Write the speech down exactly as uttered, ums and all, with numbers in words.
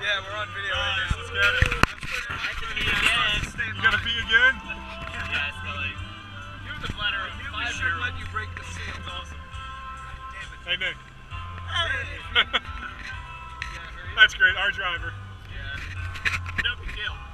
Yeah, we're on video right Nice, now. let's get it. I have to pee again. You gotta pee again? Yeah, it's Gauley. You're the bladder of five should let you break the seal. It's awesome. Hey, Nick. Hey! That's great, our driver.